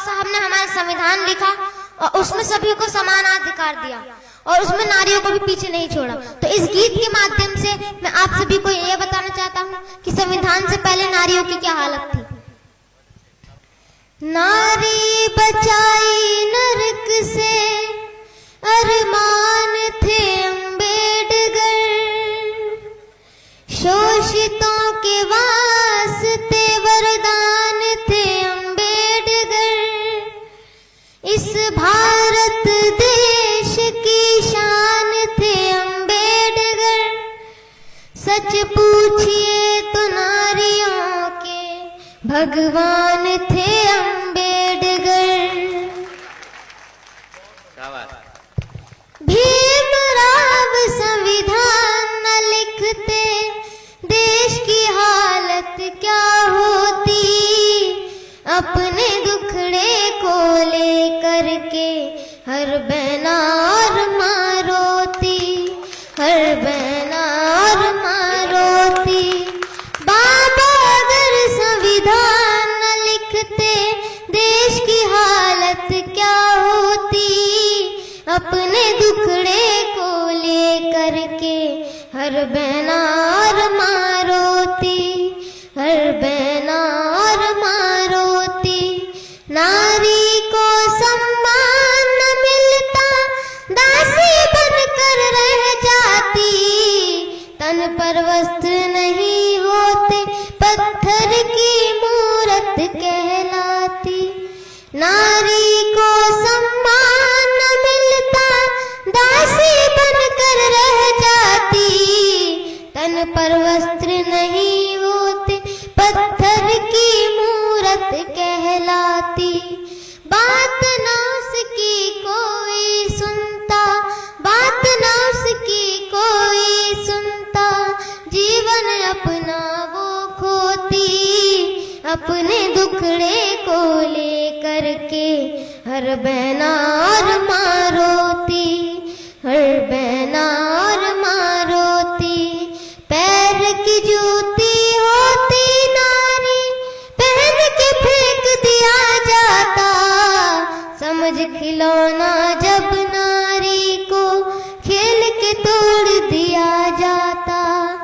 साहब ने हमारा संविधान लिखा और उसमें सभी को समान अधिकार दिया और उसमें नारियों को भी पीछे नहीं छोड़ा। तो इस गीत के माध्यम से मैं आप सभी को ये बताना चाहता हूँ कि संविधान से पहले नारियों की क्या हालत थी। नारी बचाई नरक से अरमान थे अम्बेडकर, शोषितों के वास्ते वरदान थे अम्बेडकर, इस भारत देश की शान थे अम्बेडकर, सच पूछिए तो नारियों के भगवान थे अम्बेडकर। भीमराव संविधान न लिखते देश की हालत क्या होती, अपने दुखड़े को लेकर के हर बहना और माँ रोती, हर बहना और माँ रोती। बाबा अगर संविधान न लिखते देश की हालत क्या होती, अपने दुखड़े को लेकर के हर बहना और माँ रोती, हर बहना और माँ रोती। नारी को सम्मान न मिलता, दासी बनकर रह जाती, तन पर वस्त्र नहीं होते, पत्थर की मूरत कहलाती। नारी को सम्मान न मिलता, दासी बनकर रह जाती, तन पर वस्त्र नहीं होते, पत्थर की मूरत कहलाती। बात ना उसकी कोई सुनता, बात ना उसकी कोई सुनता, जीवन अपना वो खोती, अपने दुखड़े को लेकर के हर बहना और माँ रोती, हर बहना और माँ रोती। पैर की जूती होती नारी, पहन के फेंक दिया जाता, समझ खिलौना जब नारी को खेल के तोड़ दिया जाता।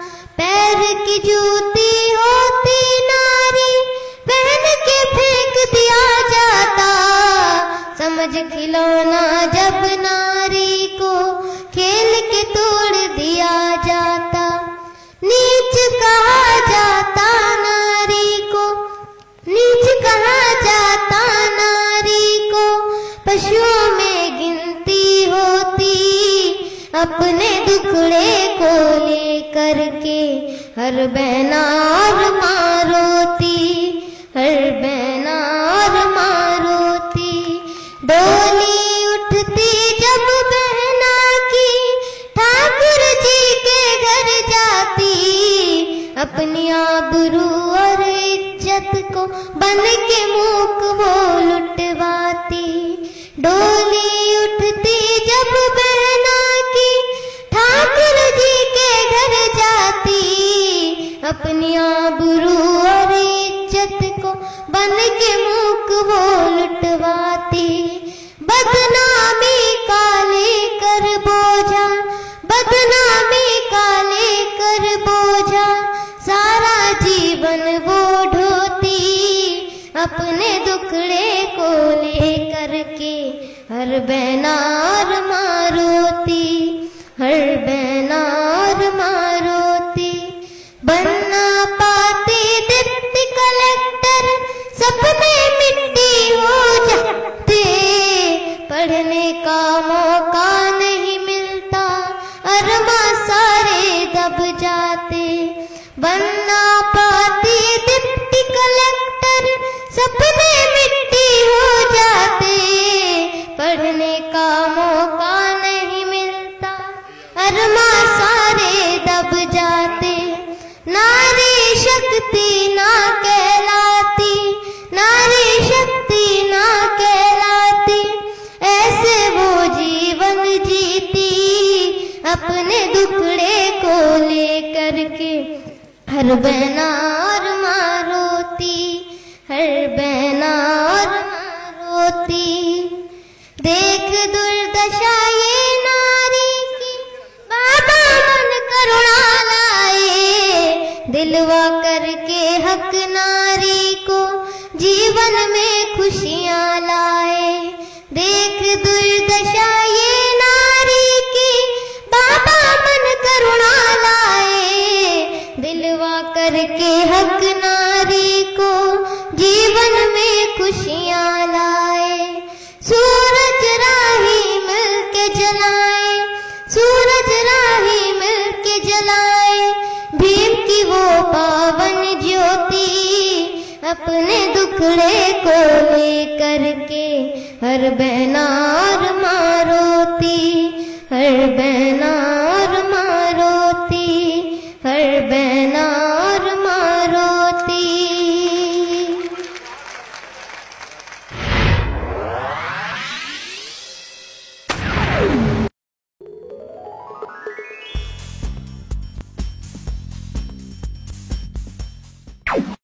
पैर की जूती होती नारी, पहन के फेंक दिया जाता, समझ खिलौना जब नारी को खेल के तोड़ दिया जाता। नीच कहा जाता नारी को, नीच कहा जाता नारी को, पशुओं में गिनती होती, अपने दुखड़े को लेकर के हर बहना और माँ रोती, हर बहना और माँ रोती। डोली उठती जब बहना की, ठाकुर जी के घर जाती, अपनी आबरू और इज्जत को बन के मूक वो लुटवाती। डोली उठती जब बहना की, ठाकुर जी के घर जाती, अपनी आबरू और इज्जत को बन के मूक वो लुटवाती। बदनामी का लेकर बोझा, बदनामी का लेकर बोझा, सारा जीवन वो ढोती, अपने दुखड़े को लेकर के हर बहना और माँ रोती, हर बहना और माँ रोती। बनना पाती डिप्टी कलेक्टर, सपने मिट्टी हो जाते, पढ़ने का मौका नहीं मिलता, अरमा सारे दब जाते। बनना पाती डिप्टी कलेक्टर, सपने मिट्टी हो जाते, पढ़ने का मौका नहीं मिलता, अरमा सारे दब जाते। नारी शक्ति ना कहलाती, नारी शक्ति ना कहलाती, ऐसे वो जीवन जीती, अपने दुखड़े को लेकर के हर बहना और माँ रोती, हर बहना और माँ जीवन में खुशियाँ लाए। देख दुर्दशा ये नारी की, बाबा मन करुणा लाए। दिलवा करके हक नारी को, जीवन में खुशियाँ लाए। सूरज राही मिलके जलाए, सूरज राही मिलके जलाए। भीम की वो पावन ज्योति, अपने दुखड़े को लेकर के हर बहना और माँ रोती, हर बहना और माँ रोती, हर बहना और माँ रोती।